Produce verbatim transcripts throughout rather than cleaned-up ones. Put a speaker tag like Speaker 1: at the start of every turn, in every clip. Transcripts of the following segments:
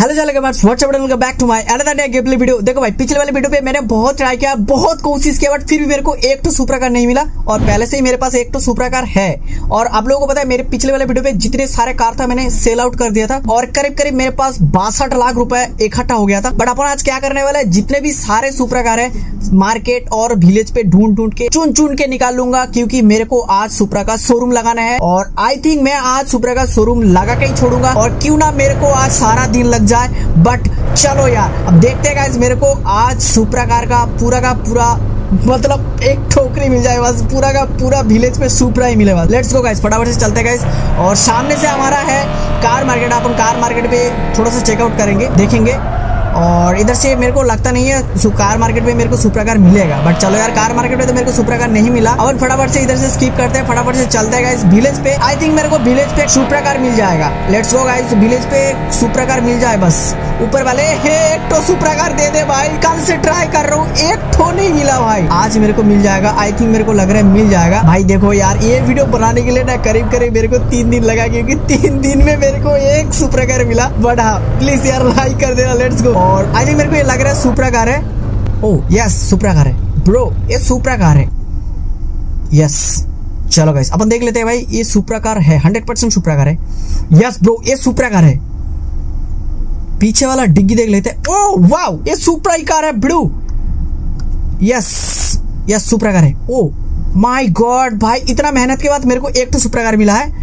Speaker 1: Hello चलो what's up welcome back to my another day game play video. देखो भाई, पिछले वाले वीडियो पे मैंने बहुत ट्राई किया, बहुत कोशिश किया, बट फिर भी मेरे को एक तो सुपरा कार नहीं मिला। और पहले से ही मेरे पास एक तो सुपरा कार है। और आप लोगों को पता है, मेरे पिछले वाले वीडियो पे जितने सारे कार था मैंने सेल आउट कर दिया था और करीब करीब मेरे पास बासठ लाख रुपए इकट्ठा हो गया था। बट अपन आज क्या करने वाला है, जितने भी सारे सुपरा कार है मार्केट और विलेज पे ढूंढ ढूंढ के चुन चुन के निकाल लूंगा, क्योंकि मेरे को आज सुपरा का शोरूम लगाना है। और आई थिंक मैं आज सुपरा का शोरूम लगा के ही छोड़ूंगा, और क्यों ना मेरे को आज सारा दिन लग जाए। बट चलो यार, अब देखते हैं गाइस, मेरे को आज सुपरा कार का पूरा का पूरा मतलब एक ठोकरी मिल जाए, बस पूरा का पूरा विलेज पे सुपरा ही मिले बस। लेट्स गो गाइस, फटाफट से चलते हैं गाइस। और सामने से हमारा है कार मार्केट, अपन कार मार्केट पे थोड़ा सा चेकआउट करेंगे, देखेंगे। और इधर से मेरे को लगता नहीं है कार मार्केट में मेरे को सुपरा कार मिलेगा। बट चलो यार, कार मार्केट में तो मेरे को सुपरा कार नहीं मिला। अब फटाफट से इधर से स्किप करते हैं, फटाफट से चलते हैं गाइस विलेज पे। आई थिंक मेरे को विलेज पे सुपरा कार मिल जाएगा। लेट्स गो गाइस, विलेज पे सुपरा कार मिल जाए बस। ऊपर वाले हे एक तो सुपरा कार दे दे भाई, कल से ट्राई कर रहा हूँ, एक ठो नहीं मिला भाई। आज मेरे को मिल जाएगा, आई थिंक मेरे को लग रहा है मिल जाएगा भाई। देखो यार, ये वीडियो बनाने के लिए ना करीब करीब मेरे को तीन दिन लगा, क्योंकि तीन दिन में मेरे को एक सुपरा कार मिला। बट हाँ, प्लीज यार लाइक कर देना। Let's go. और आई थिंक मेरे को लग रहा है सुपरा कार है। ओह यस, सुपरा कार है ब्रो, ये सुपरा कार है। यस चलो गाइस, अपन देख लेते हैं भाई, ये सुपरा कार है, हंड्रेड परसेंट सुपरा कार है। यस ब्रो, ये सुपरा कार है। पीछे वाला डिग्गी देख लेते हैं। ओह वाओ, ये सुपरा ही कार है bro. Yes yes, Supra car है। ओह माय गॉड भाई, इतना मेहनत के बाद मेरे को एक तो सुपरा कार मिला है।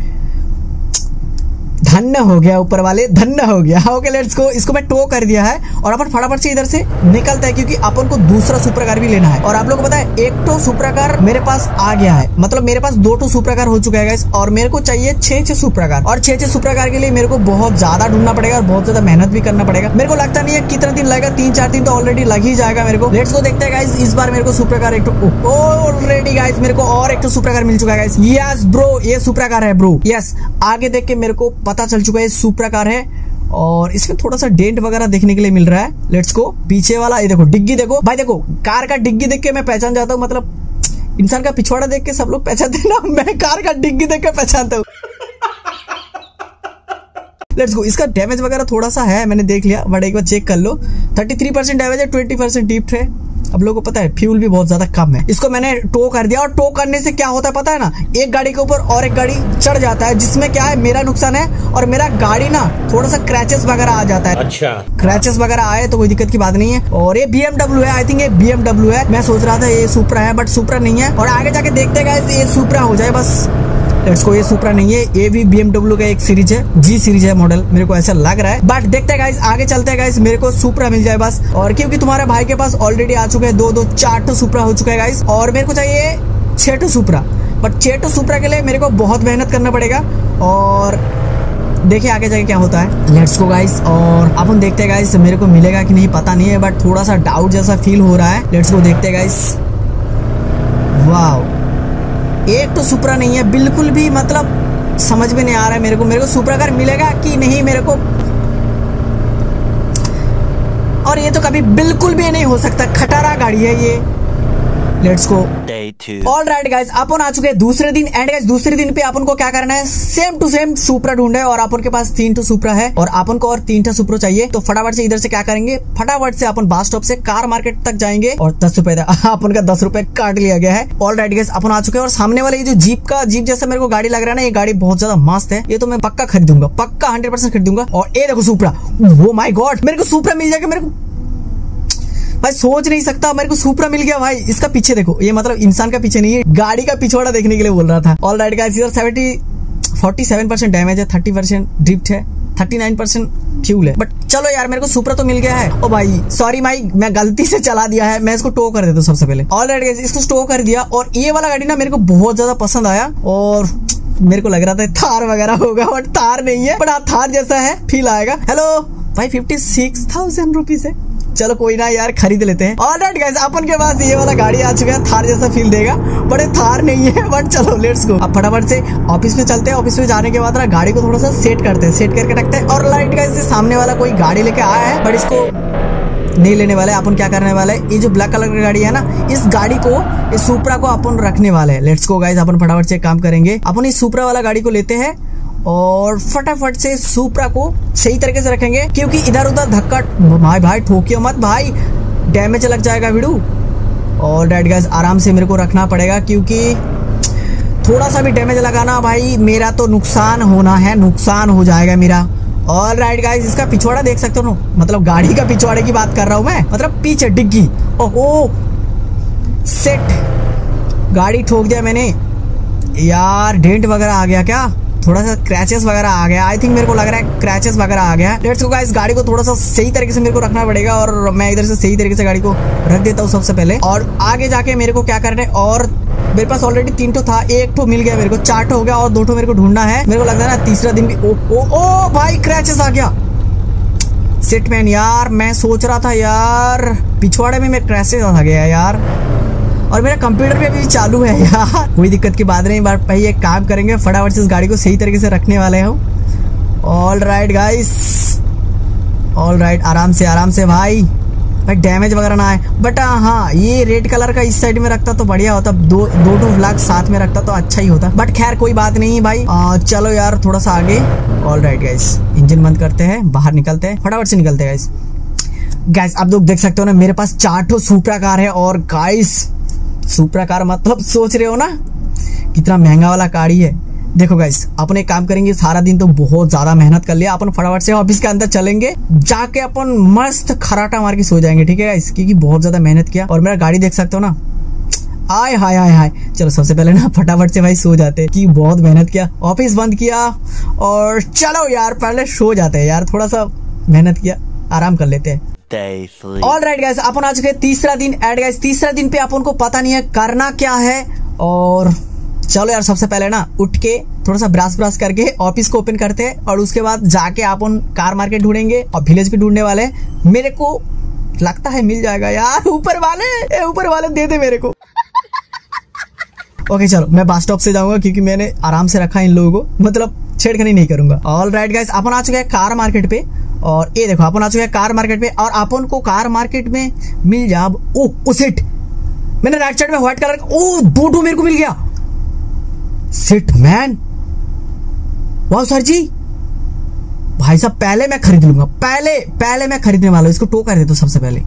Speaker 1: धन्य हो गया ऊपर वाले, धन्य हो गया। ओके लेट्स गो, इसको मैं टो कर दिया है और अपन फटाफट से इधर से निकलता है, क्योंकि अपन को दूसरा सुपरा कार भी लेना है। और आप लोगों को पता है, एक तो सुपरा कार मेरे पास आ गया है, मतलब मेरे पास दो तो सुपरा कार हो चुका है गाइस। और मेरे को चाहिए छह छह सुपरा कार, और छह छह सुपरा कार के लिए मेरे को बहुत ज्यादा ढूंढना पड़ेगा और बहुत ज्यादा मेहनत भी करना पड़ेगा। मेरे को लगता नहीं है कितना दिन लगेगा, तीन चार दिन तो ऑलरेडी लग ही जाएगा मेरे को। लेट्स गो, देखते हैं गाइस, इस बार मेरे को सुपरा कार एक तो ऑलरेडी गाइस मेरे को और एक तो सुपरा कार मिल चुका है गाइस। यस ब्रो, ये सुपरा कार है ब्रो। यस, आगे देख के मेरे को पता चल चुका है सुपरा कार है। और इसमें थोड़ा सा डेंट वगैरह देखने के लिए मिल रहा है। लेट्स गो, पीछे वाला ये देखो, डिग्गी देखो भाई, देखो कार का डिग्गी देख के मैं पहचान जाता हूँ, मतलब इंसान का पिछवाड़ा देख के सब लोग पहचानते हैं ना, मैं कार का डिग्गी देख के पहचानता हूँ। लेट्स गो, इसका डैमेज वगैरह थोड़ा सा है, मैंने देख लिया, बट एक बार चेक कर लो। थर्टी थ्री परसेंट डैमेज है, ट्वेंटी परसेंट डीप है। अब लोगों को पता है फ्यूल भी बहुत ज्यादा कम है। इसको मैंने टो कर दिया, और टो करने से क्या होता है पता है ना, एक गाड़ी के ऊपर और एक गाड़ी चढ़ जाता है, जिसमें क्या है मेरा नुकसान है, और मेरा गाड़ी ना थोड़ा सा क्रैचेस वगैरह आ जाता है। अच्छा, क्रैचेस वगैरह आए तो कोई दिक्कत की बात नहीं है। और ये बी एम डब्ल्यू है, आई थिंक ये बी एम डब्ल्यू है। मैं सोच रहा था ये सुपरा है, बट सुपरा नहीं है। और आगे जाके देखते हैं ये सुपरा हो जाए बस। लेट्स गो, ये सुपरा नहीं है, ये भी बी एम डब्ल्यू का एक सीरीज है, जी सीरीज है मॉडल, मेरे को ऐसा लग रहा है। बट देखते हैं गाइस, आगे चलते हैं गाइस, मेरे को सुपरा मिल जाए बस। और क्योंकि तुम्हारे भाई के पास ऑलरेडी आ चुके हैं दो दो चार तो सुपरा हो चुका है गाइस, और मेरे को चाहिए छह तो सुपरा। बट छह तो सुपरा के लिए मेरे को बहुत मेहनत करना पड़ेगा, और देखिए आगे जाके क्या होता है। लेट्स गो गाइस, और अपन देखते हैं गाइस, मेरे को मिलेगा कि नहीं पता नहीं है, बट थोड़ा सा डाउट जैसा फील हो रहा है। लेट्स गो, देखते हैं गाइस। वाओ, एक तो सुपरा नहीं है बिल्कुल भी, मतलब समझ में नहीं आ रहा है मेरे को मेरे को सुपरा कार मिलेगा कि नहीं मेरे को। और ये तो कभी बिल्कुल भी नहीं हो सकता, खटारा गाड़ी है ये। Let's go. All right guys, अपन आ चुके हैं दूसरे दिन। एंड गाइस, दूसरे दिन पे अपन को क्या करना है, सेम टू सेम सुपरा ढूंढे। और अपन के पास तीन टू सुपरा है, और अपन को और तीन टू सुपरा चाहिए। तो फटाफट से इधर से क्या करेंगे, फटाफट से अपन बस स्टॉप से कार मार्केट तक जाएंगे, और दस रुपए अपन का दस रुपए काट लिया गया है। ऑल राइट गाइस, अपन आ चुके हैं। और सामने वाले ये जो जीप का जीप जैसा मेरे को गाड़ी लग रहा है ना, ये गाड़ी बहुत ज्यादा मस्त है, ये तो मैं पक्का खरीदूंगा, पक्का हंड्रेड परसेंट खरीदूंगा। और ये देखो सुपरा, वो माय गॉड, मेरे को सुपरा मिल जाएगा। मेरे को भाई सोच नहीं सकता, मेरे को सुपरा मिल गया भाई। इसका पीछे देखो, ये मतलब इंसान का पीछे नहीं है, गाड़ी का पिछवाड़ा देखने के लिए बोल रहा था। ऑल राइट गाइस, इधर seventy forty seven percent damage है, थर्टी परसेंट ड्रिफ्ट है, थर्टी नाइन परसेंट फ्यूल है। बट चलो यार, मेरे को सुपरा तो मिल गया है। ओ भाई सॉरी भाई, मैं गलती से चला दिया है, मैं इसको टो कर देता हूँ सबसे पहले। ऑल राइट गाइस, इसको टो कर दिया। और ये वाला गाड़ी ना मेरे को बहुत ज्यादा पसंद आया, और मेरे को लग रहा था थार वगैरह होगा, बट थार नहीं है, बट हाँ थार जैसा है, फील आएगा। हेलो भाई, फिफ्टी सिक्स थाउजेंड रुपीज है, चलो कोई ना यार, खरीद लेते हैं। ऑलराइट गाइस, अपन के पास ये वाला गाड़ी आ चुका है, थार जैसा फील देगा, बट थार नहीं है। बट चलो लेट्स गो, अब फटाफट से ऑफिस में चलते हैं। ऑफिस में जाने के बाद ना गाड़ी को थोड़ा सा सेट करते हैं, सेट करके रखते हैं। और लाइट गाइस, सामने वाला कोई गाड़ी लेके आया है, बट इसको नहीं लेने वाले। अपन क्या करने वाले, ये जो ब्लैक कलर की गाड़ी है ना, इस गाड़ी को, इस सुपरा को अपन रखने वाले हैं। लेट्स गो गाइस, अपन फटाफट से काम करेंगे। अपन इस सुपरा वाला गाड़ी को लेते हैं और फटाफट से सुप्रा को सही तरीके से रखेंगे, क्योंकि इधर उधर धक्का भाई भाई ठोकियो मत भाई, डैमेज लग जाएगा वीडियो। और राइट गाइस आराम से मेरे को रखना पड़ेगा, क्योंकि थोड़ा सा भी डैमेज लगाना भाई मेरा तो नुकसान होना है, नुकसान हो जाएगा मेरा। और राइट गाइस इसका पिछवाड़ा देख सकते हो, मतलब गाड़ी का पिछवाड़े की बात कर रहा हूँ मैं, मतलब पीछे डिग्गी। ओहो सेट, गाड़ी ठोक दिया मैंने यार, डेंट वगैरह आ गया क्या, थोड़ा सा क्रैचेस वगैरह आ गया, आई थिंक मेरे को लग रहा है क्रैचेस वगैरह आ गया। लेट्स गो गाइस, गाड़ी को थोड़ा सा सही तरीके से मेरे को रखना पड़ेगा, और मैं इधर से सही तरीके से गाड़ी को रख देता हूँ सबसे पहले। और आगे जाके मेरे को क्या करना है, और मेरे पास ऑलरेडी तीन ठो था, एक ठो मिल गया मेरे को, चार ठो हो गया, और दो ठो मेरे को ढूंढना है। मेरे को लग रहा है ना तीसरा दिन भी। ओ ओ ओ भाई क्रैचेस आ गया सेट मैन यार, मैं सोच रहा था यार पिछवाड़े में मैं क्रैचेस आ गया यार, और मेरा कंप्यूटर पे भी चालू है यार। कोई दिक्कत की बात नहीं, बट भाई एक काम करेंगे, फटाफट से इस गाड़ी को सही तरीके से रखने वाले हो। All right guys, all right, आराम से आराम से भाई, भाई डैमेज वगैरह ना आए। बट हाँ ये रेड कलर का इस साइड में रखता तो बढ़िया होता, दो दो दो फ्लैग साथ में रखता तो अच्छा ही होता, बट खैर कोई बात नहीं भाई। आ, चलो यार थोड़ा सा आगे। ऑल राइट गाइस, इंजन बंद करते हैं, बाहर निकलते हैं, फटाफट से निकलते हैं गाइस। गाइस आप लोग देख सकते हो ना, मेरे पास चार ठो सुप्रा कार है, और गाइस सुप्रा कार मतलब सोच रहे हो ना कितना महंगा वाला गाड़ी है। देखो गाइस अपन एक काम करेंगे, सारा दिन तो बहुत ज्यादा मेहनत कर लिया, अपन फटाफट से ऑफिस के अंदर चलेंगे, जाके अपन मस्त खराटा मार के सो जाएंगे, ठीक है गाइस, क्योंकि बहुत ज्यादा मेहनत किया। और मेरा गाड़ी देख सकते हो ना, आय हाय हाय हाय। चलो सबसे पहले ना फटाफट से भाई सो जाते, कि बहुत मेहनत किया, ऑफिस बंद किया, और चलो यार पहले सो जाते हैं यार, थोड़ा सा मेहनत किया, आराम कर लेते हैं। ऑल राइट गाइस, अपन आ चुके हैं तीसरा दिन एड गाइस। तीसरा दिन पे अपन को पता नहीं है करना क्या है, और चलो यार सबसे पहले ना उठ के थोड़ा सा ब्रश ब्रश करके ऑफिस को ओपन करते हैं, और उसके बाद जाके अपन कार मार्केट ढूंढेंगे, और विलेज भी ढूंढने वाले। मेरे को लगता है मिल जाएगा यार, ऊपर वाले ऊपर वाले दे दे मेरे को। ओके चलो मैं बस स्टॉप से जाऊंगा, क्योंकि मैंने आराम से रखा इन लोगों को, मतलब छेड़खानी नहीं करूंगा। ऑल राइट गाइस, अपन आ चुके हैं कार मार्केट पे, और ये देखो अपन आ चुके हैं कार मार्केट पे, और अपन को कार मार्केट में मिल जा। ओ ओ सेट, मैंने राइट साइड में व्हाइट कलर का, ओ दो ठो मेरे को मिल गया सेट मैन। वाह सर जी, भाई साहब पहले मैं खरीद लूंगा, पहले पहले मैं खरीदने वाला हूं, इसको टो कर देता हूं सबसे पहले।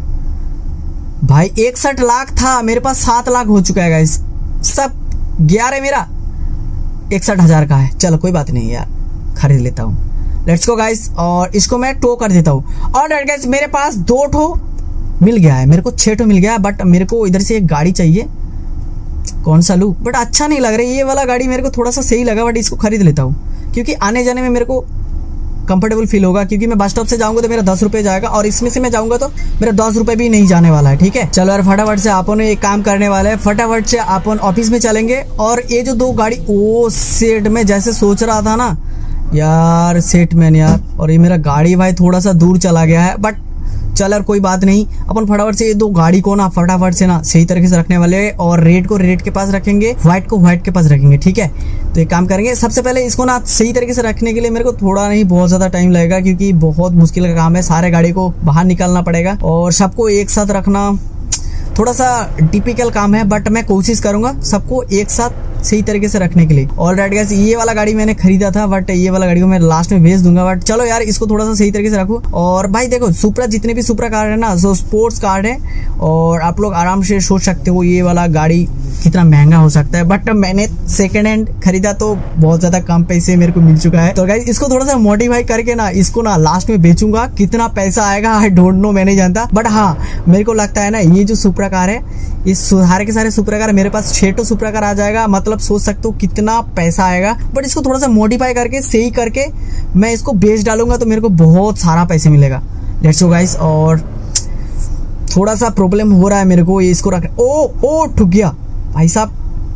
Speaker 1: भाई इकसठ लाख था, मेरे पास सात लाख हो चुका है गाइस, सब ग्यारह मेरा इकसठ हजार का है। चलो कोई बात नहीं यार, खरीद लेता हूँ। लेट्स गो गाइस, और इसको मैं टो कर देता हूँ। और गाइस मेरे पास दो ठो मिल गया है, मेरे को छह ठो मिल गया, बट मेरे को इधर से एक गाड़ी चाहिए, कौन सा लूं, बट अच्छा नहीं लग रहा है ये वाला गाड़ी, मेरे को थोड़ा सा सही लगा, बट इसको खरीद लेता हूँ, क्योंकि आने जाने में मेरे को कंफर्टेबल फील होगा, क्योंकि मैं बस स्टॉप से जाऊंगा तो मेरा दस रुपए जाएगा, और इसमें से मैं जाऊंगा तो मेरा दस रुपए भी नहीं जाने वाला है, ठीक है। चलो यार फटाफट से अपन एक काम करने वाले हैं, फटाफट से अपन ऑफिस में चलेंगे। और ये जो दो गाड़ी, ओ सेट में जैसे सोच रहा था ना यार, सेट मैन यार, और ये मेरा गाड़ी भाई थोड़ा सा दूर चला गया है, बट चल यार कोई बात नहीं, अपन फटाफट से ये दो गाड़ी को ना फटाफट से ना सही तरीके से रखने वाले, और रेड को रेड के पास रखेंगे, व्हाइट को व्हाइट के पास रखेंगे, ठीक है। तो एक काम करेंगे, सबसे पहले इसको ना सही तरीके से रखने के लिए मेरे को थोड़ा नहीं बहुत ज्यादा टाइम लगेगा, क्योंकि बहुत मुश्किल का काम है, सारे गाड़ी को बाहर निकालना पड़ेगा, और सबको एक साथ रखना थोड़ा सा टिपिकल काम है, बट मैं कोशिश करूंगा सबको एक साथ सही तरीके से रखने के लिए। ऑल राइट गाइस, ये वाला गाड़ी मैंने खरीदा था, बट ये वाला गाड़ी को मैं लास्ट में भेज दूंगा, बट चलो यार इसको थोड़ा सा सही तरीके से रखो। और भाई देखो सुप्रा, जितने भी सुप्रा कार है ना, सो स्पोर्ट्स कार है, और आप लोग आराम से सोच सकते हो ये वाला गाड़ी कितना महंगा हो सकता है, बट मैंने सेकेंड हैंड खरीदा तो बहुत ज्यादा कम पैसे मेरे को मिल चुका है। तो गाइस इसको थोड़ा सा मॉडिफाई करके ना इसको ना लास्ट में बेचूंगा, कितना पैसा आएगा आई डोंट नो, मैं नहीं जानता, बट हाँ मेरे को लगता है ना ये जो सुप्रा कार है, इस सारे के सारे सुप्रा कार मेरे पास छह तो सुप्रा कार आ जाएगा, मतलब सोच सकते हो कितना पैसा आएगा। बट इसको थोड़ा सा मॉडिफाई करके सही करके मैं इसको बेच डालूंगा तो मेरे को बहुत सारा पैसे मिलेगा। लेट्स गो गाइस, और थोड़ा सा प्रॉब्लम हो रहा है मेरे को ये इसको रख, ओ ओ ठुक गया भाई साहब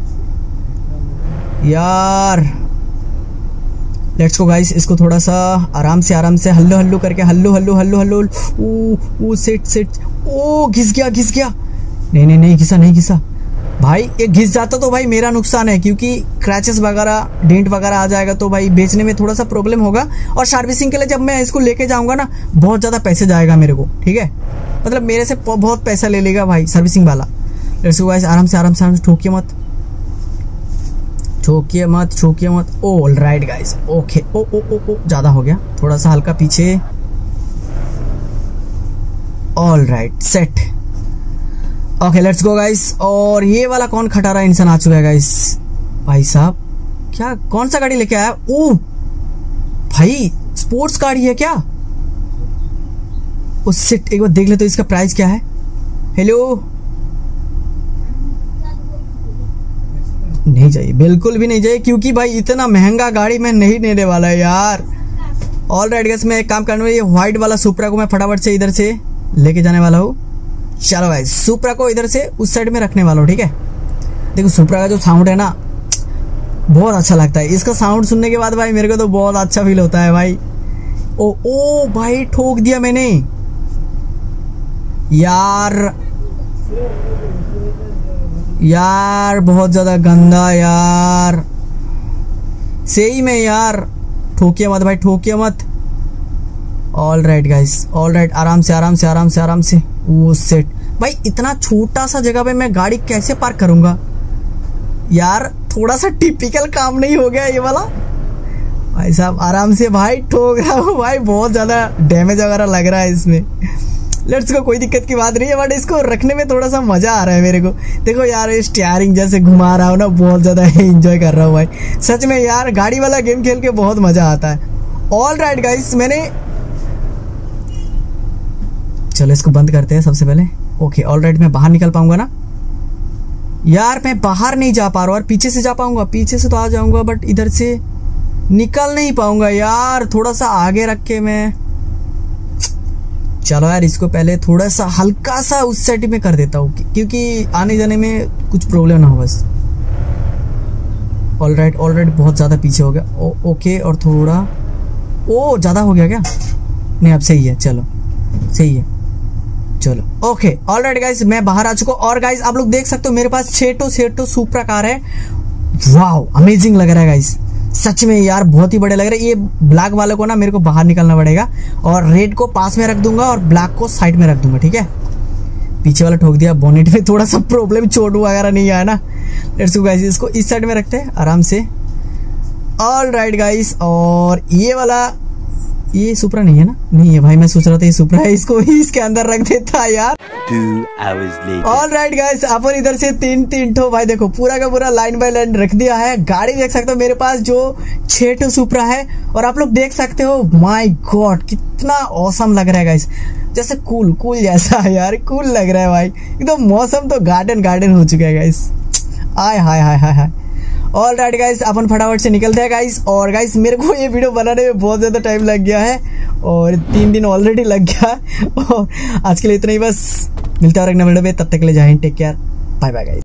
Speaker 1: यार। लेट्स गो गाइस, इसको थोड़ा सा आराम से आराम से हल्लो हल्लो करके, hello hello hello hello, oh oh sit sit, oh घिस गया घिस गया, नहीं नहीं नहीं घिसा नहीं घिसा भाई, ये घिस जाता तो भाई मेरा नुकसान है, क्योंकि क्रैचेस वगैरह डेंट वगैरह आ जाएगा तो भाई बेचने में थोड़ा सा प्रॉब्लम होगा, और सर्विसिंग के लिए जब मैं इसको लेके जाऊंगा ना बहुत ज्यादा पैसे जाएगा मेरे को, ठीक है, मतलब मेरे से बहुत पैसा ले लेगा भाई सर्विसिंग वाला। लेट्स गो गाइस, आराम से आराम से आराम से, ठोकिए मत ठोकिए मत, ठोकिए मत। All right guys, okay. Oh oh oh oh ज्यादा हो गया, थोड़ा सा हल्का पीछे। All right, set. Okay let's go guys. और ये वाला कौन खटारा इंसान आ चुका है गाइस? भाई साहब क्या, कौन सा गाड़ी लेके आया? ओ भाई स्पोर्ट्स गाड़ी है क्या? उस सिट एक बार देख ले तो इसका प्राइस क्या है। हेलो, नहीं चाहिए, बिल्कुल भी नहीं चाहिए, क्योंकि भाई इतना महंगा गाड़ी मैं नहीं लेने वाला है यार। ऑल राइट गाइस, मैं एक काम करने वाला, ये व्हाइट वाला सुपरा को मैं फटाफट से इधर से लेके जाने वाला हूँ। चलो गाइस, सुपरा को इधर से उस साइड में रखने वाला हूँ, ठीक है। देखो सुपरा का जो साउंड है ना बहुत अच्छा लगता है, इसका साउंड सुनने के बाद भाई मेरे को तो बहुत अच्छा फील होता है भाई। ओ ओ भाई ठोक दिया मैंने यार, यार बहुत ज्यादा गंदा यार, सही में यार। ठोकिए मत भाई, ठोकिए मत। All right guys, all right, आराम से आराम से आराम से आराम से। वो सेट भाई, इतना छोटा सा जगह पे मैं गाड़ी कैसे पार्क करूंगा यार? थोड़ा सा टिपिकल काम नहीं हो गया ये वाला? भाई साहब आराम से भाई, ठोक रहा हूँ भाई, बहुत ज्यादा डैमेज वगैरह लग रहा है इसमें। लेट्स को, कोई दिक्कत की बात नहीं है, बट इसको रखने में थोड़ा सा मजा आ रहा है मेरे को। देखो यार, स्टीयरिंग जैसे घुमा रहा हूँ ना, बहुत ज्यादा एंजॉय कर रहा हूँ भाई। सच में यार, गाड़ी वाला गेम खेल के बहुत मजा आता है। ऑल राइट गाइस, मैंने, चलो इसको बंद करते हैं सबसे पहले। ओके ऑल राइट, मैं बाहर निकल पाऊंगा ना यार? मैं बाहर नहीं जा पा रहा हूँ, और पीछे से जा पाऊंगा? पीछे से तो आ जाऊंगा, बट इधर से निकल नहीं पाऊंगा यार। थोड़ा सा आगे रख के मैं, चलो यार इसको पहले थोड़ा सा हल्का सा उस साइड में कर देता हूँ, क्योंकि आने जाने में कुछ प्रॉब्लम ना हो बस। ऑल राइट, ऑल राइट, बहुत ज्यादा पीछे हो गया। ओ, ओके, और थोड़ा, ओ ज्यादा हो गया क्या? नहीं अब सही है, चलो सही है, चलो ओके। ऑल राइट गाइस, मैं बाहर आ चुका हूँ। और गाइस आप लोग देख सकते हो मेरे पास छेटो छेटो सुपरा कार है। वाओ अमेजिंग लग रहा है गाइस, सच में यार बहुत ही बड़े लग रहे हैं। ये ब्लैक वाले को ना मेरे को बाहर निकालना पड़ेगा, और रेड को पास में रख दूंगा और ब्लैक को साइड में रख दूंगा, ठीक है। पीछे वाला ठोक दिया, बोनेट में थोड़ा सा प्रॉब्लम, चोट वगैरह नहीं आया ना। लेट्स गो गाइस, इसको इस साइड में रखते हैं आराम से। ऑल राइट गाइस, और ये वाला, ये सुपरा नहीं है ना? नहीं है भाई, मैं सोच रहा था ये सुपरा है, इसको ही इसके अंदर रख देता यार। ऑल राइट गाइस, अपन इधर से तीन तीन ठो भाई, देखो पूरा का पूरा लाइन बाय लाइन रख दिया है। गाड़ी देख सकते हो मेरे पास जो छह ठो सुपरा है, और आप लोग देख सकते हो माय गॉड कितना ऑसम लग रहा है गाइस, जैसे कूल कूल जैसा है यार, कूल लग रहा है भाई एकदम। मौसम तो गार्डन गार्डन हो चुका है गाइस, आय हाय हाय हाय हाय। ऑल राइट गाइस, अपन फटाफट से निकलते हैं गाइस। और गाइस मेरे को ये वीडियो बनाने में बहुत ज्यादा टाइम लग गया है, और तीन दिन ऑलरेडी लग गया है। और आज के लिए इतना ही बस, मिलता है और एक नए वीडियो में, तब तक के लिए जय हिंद, take care, bye bye guys.